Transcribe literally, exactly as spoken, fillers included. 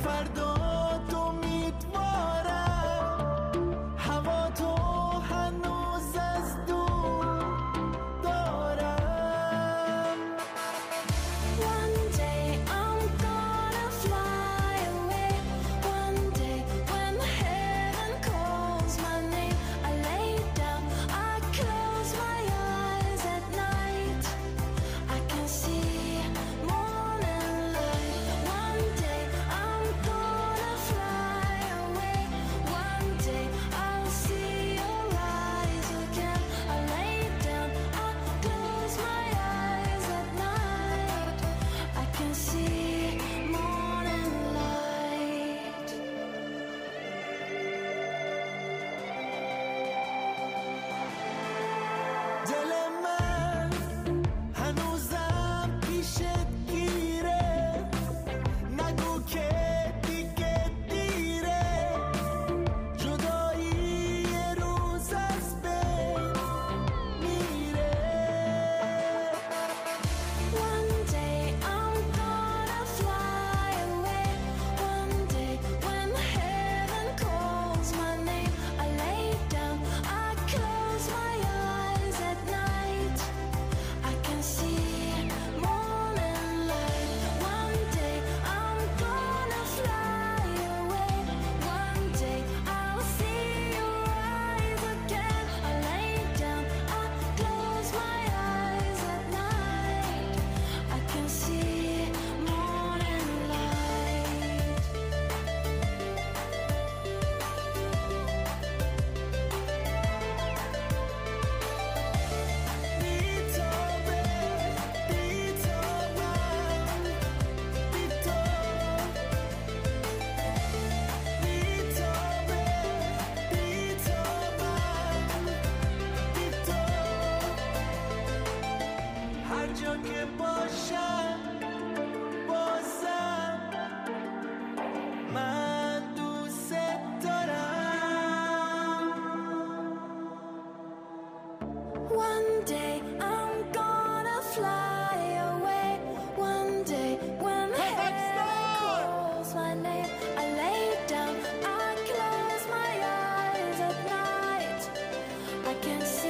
فردا تو امیدوارم هوا تو هنوز از دور دارم. One day I'm gonna fly away. One day when heaven calls my name, I lay down, I close my eyes at night. I can see morning light. One day I'm gonna fly away. One day I'll see your eyes again. I lay down, I close my eyes at night. I can see morning light. دل من هنوزم پیشت گیره، نگو که دیگه دیره، جدایی یه روز از بین میره. One day I'm gonna fly away. One day when heaven calls my name, I lay down, I close my eyes at night. I can see morning light. One day I'm gonna fly away. One day I'll see your eyes again. I lay down, I close my eyes at night. I can see morning light. بی‌تابه، بی‌تابم، بی‌تاب. بی‌تابه، بی‌تابم، بی‌تاب. هر جا که باشم بازم من دوست دارم. One day I'm gonna fly away. One day when heaven calls my name, I lay down, I close my eyes at night. I can see